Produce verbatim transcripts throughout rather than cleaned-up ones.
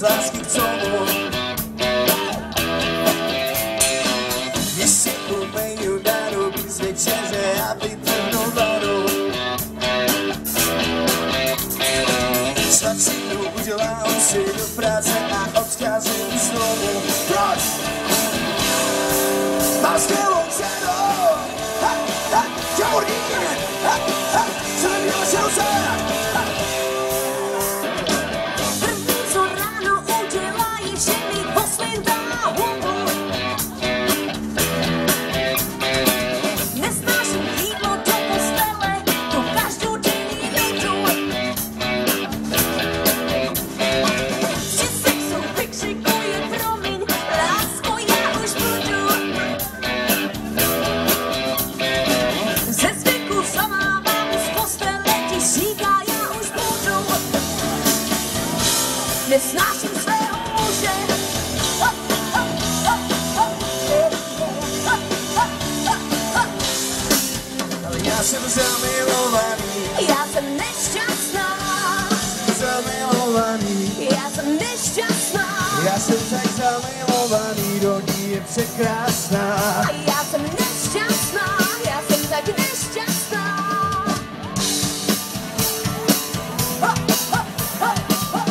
z lásky k tomu. Když si umeju daru bez večeře a vytrhnu vodu. Snad si mnou udělám si do práce a odcházím znovu. Proč? Mám skvělou ženu, ha, ha, Jaurní, ha, ha, jsem měl šance. První, co ráno udělají, že mi posvítá hubu. Nesnáším jídlo do postele, tu každodenní nudu. Že sexu vykřikuje promiň, lásko, já už budu. Ze zvyku sama mám z postele, ti říká, já už budu. Nesnáším svého muže. Ha, ha, ha, ha, ha, ha, ha, ha. Ale já jsem zamilovaný, Já jsem nešťastná, zamilovaný. já jsem nešťastná, Já jsem tak zamilovaný, do ní je překrásná. já jsem nešťastná, já jsem tak nešťastná. Ha, ha, ha, ha.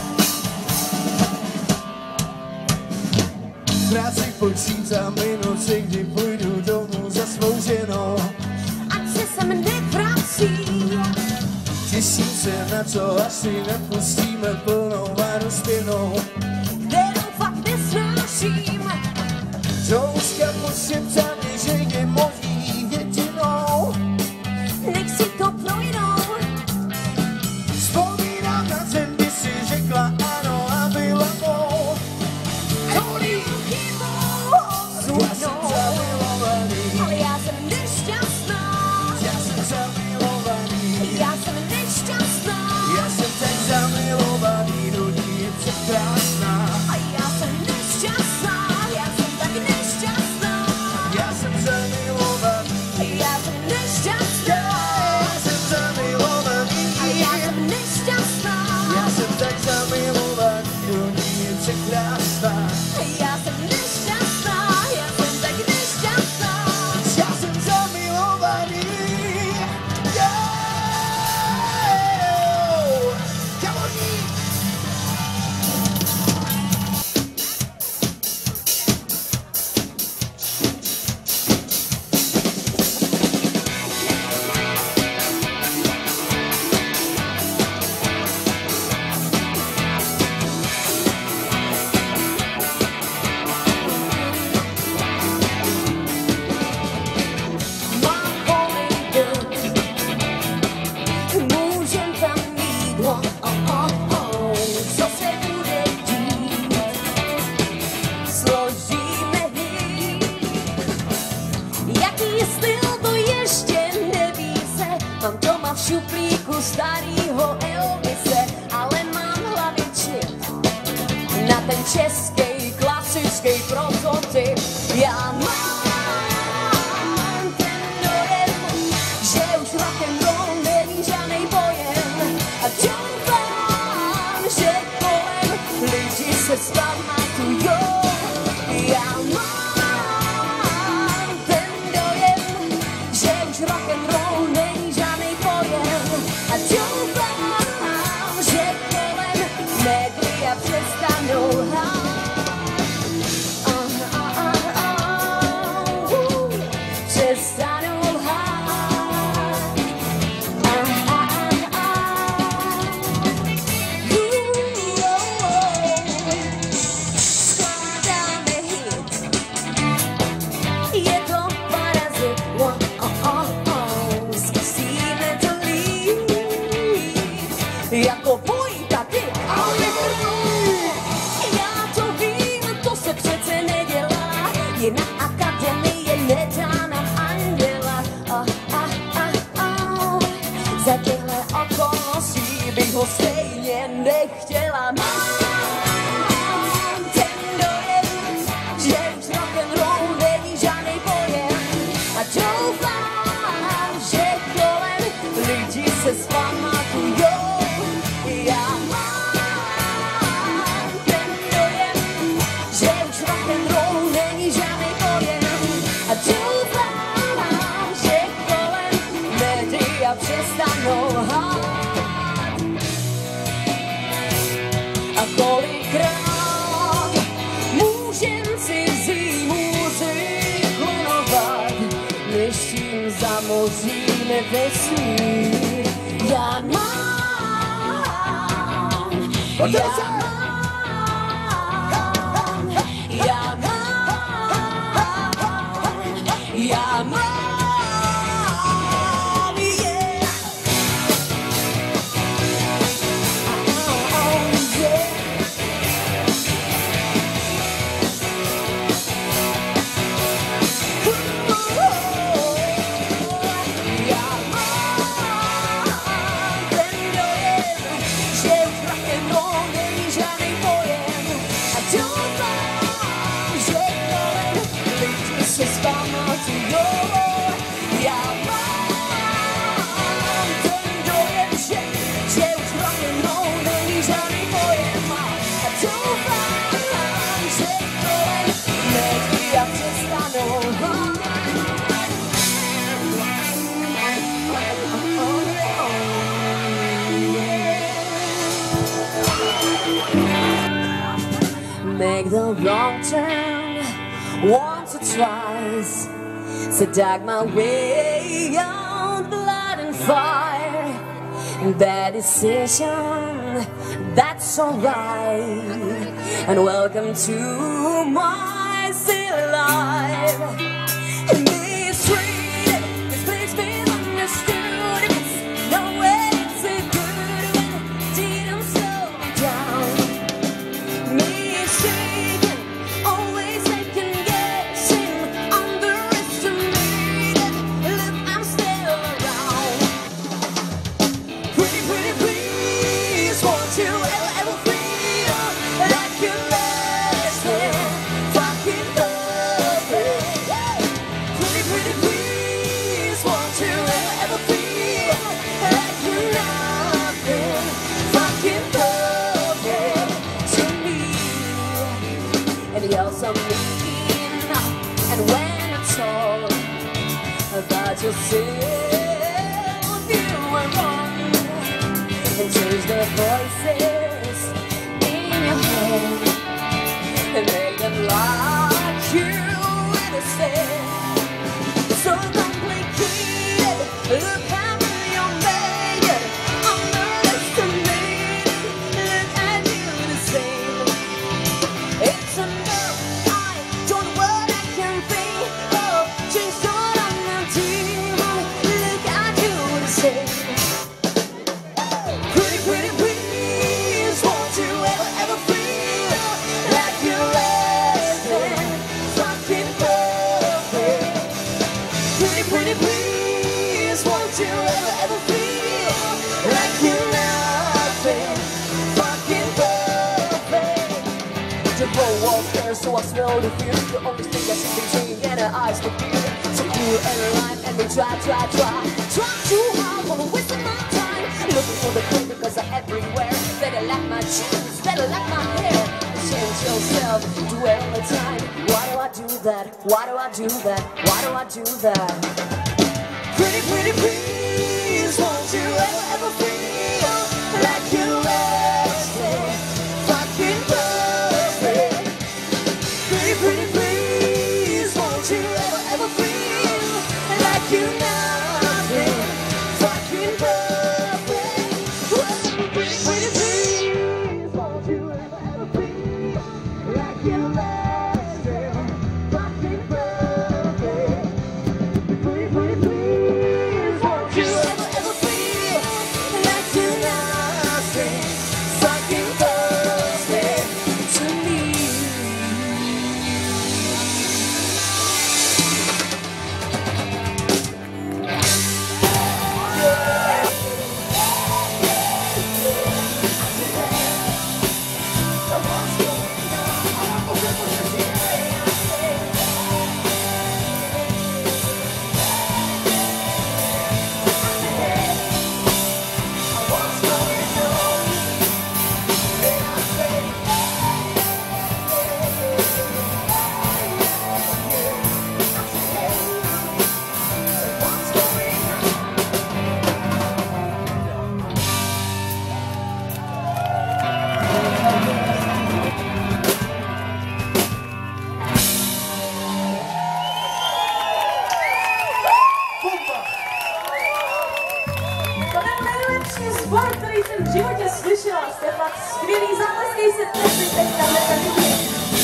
V práci počítám minuty, kdy půjdu domů za svou ženou. Ať se sem nevrací, Těším se na to, až si napustíme plnou váru zpěvnou. kterou fakt nesnáším. Douška pošeptá mě, že je mojí jedinou. Nech si to projnout, Vzpomínám na ten, kdy si řekla ano a byla mou. tolik chybou Já jsem zůdnou. zamilovaný, Ale já jsem nešťastná, já jsem zamilovaný. já jsem nešťastná. Já jsem tak zamilovaný, do ní je překrásná. A já jsem nešťastná, já jsem tak nešťastná. Já jsem zamilovaný, Já jsem nešťastná, já jsem zamilovaný. a já jsem nešťastná. Já jsem tak zamilovaný, do ní je překrásná. Já jsem nešťastná, já jsem tak nešťastná. Já jsem zamilovaný. Yeah! Jaurní. Mám polejdu, můžem tam jídlo, oh, oh, oh. Co se bude dít? Složíme hit. Jaký styl, to ještě neví se. Mám doma v šuplíku starýho Elvise, ale mám hlavě čip na ten český klasický prototyp. Já mám ten dojem, že už rock'n'roll není žádnej pojem. A doufám, že kolem lidi se vzpamatujou. Já mám ten dojem, že už rock'n'roll není žádnej pojem. A doufám, že kolem média přestanou hrát. Přestanou lhát. Skládáme hit, je to parazit. Zkusíme to líp, jako Vojta, ty a Oliver. Já to vím, to se přece nedělá, je na akademii nedá nám anděla. Oh, ah, ah, ah. Za těhle okolností bych ho stejně nechtěla. Mám ten dojem, že už rock'n'roll není žádnej pojem. A doufám, že kolem lidi se zpamatujou. Já mám a přestanou hát. A kolikrát můžem cizí muziku klonovat, než tím zamoříme vesmír. Já mám, já mám, já mám, já mám, yeah. Oh, yeah. Já mám ten dojem, že už rock'n'roll není žádný pojem. A doufám, že kolem lidi se zpamatujou. Já mám ten dojem, že, že už rock'n'roll není žádný pojem. A doufám, že kolem média přestanou. Make the wrong turn once or twice, so drag my way on blood and fire. Bad decision, that's alright. And welcome to my silly life. In this street, this place been understood. It's no way to good when it didn't slow me down. Mistaken, always second guessing, underestimated. Look, I'm still around. Pretty, pretty, please, won't you ever, ever feel like you're less than fucking perfect? Pretty, pretty, please, won't you ever, ever feel like you're nothing fucking perfect to me? And you're so mean, and when I talk about yourself, you were wrong. And change the voices in your head and make them like you innocent. So complicated, look how you're made. Underestimated, look at you the same. It's enough, I don't know what I can think of. Change what I'm not doing, look at you the same. Pretty, pretty, please, won't you ever, ever feel like you're less than fucking perfect? Pretty, pretty, please, won't you ever, ever feel like you're nothing fucking perfect? The road was there, so I smelled the fear. The only thing I see between and her eyes were clear. So cool and alive, and we try, try, try, try too hard, but we're wasting my time. Looking for the clue because I'm everywhere. Better like my jeans, better like my hair. Change yourself, do it all the time. Why do I do that? Why do I do that? Why do I do that? Pretty, pretty, please, won't you ever, ever feel like you're less than fucking perfect? Pretty, pretty, please, won't you ever, ever feel like you're nothing fucking perfect? Pretty, pretty, please, won't you ever, ever feel like you're less than fucking perfect? Pretty, pretty, please, won't you který jsem v životě slyšela. Jste fakt skvělý, zatleskej se prosím teď tam netrvě.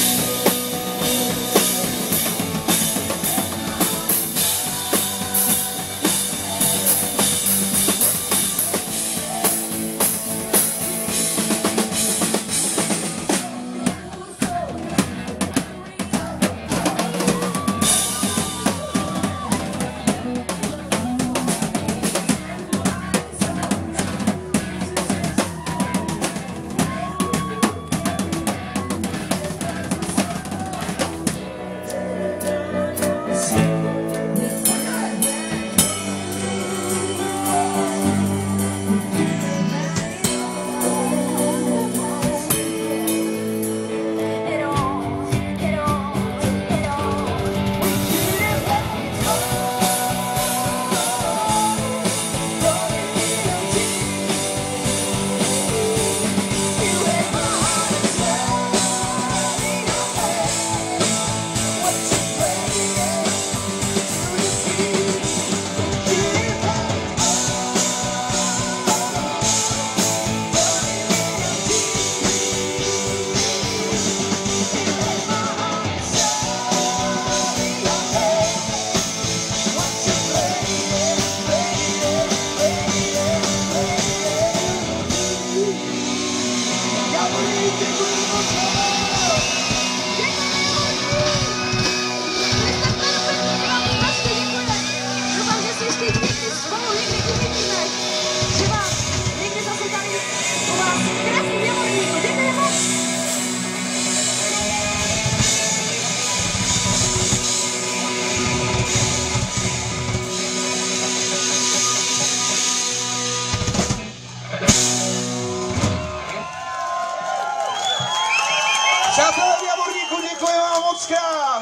Přátelé Javorníku, děkuji vám moc krát.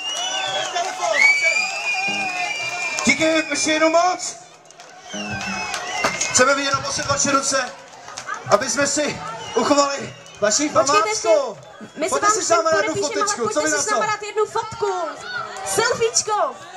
Díky ještě jednou moc. Chceme vidět na poslední vaše ruce, aby jsme si uchovali vaši památku. My se Pojďte vám si s náma všem dát jednu podepíšeme, ale fotičku, co vy pojďte na si s náma to? dát jednu fotku. Selfiečko.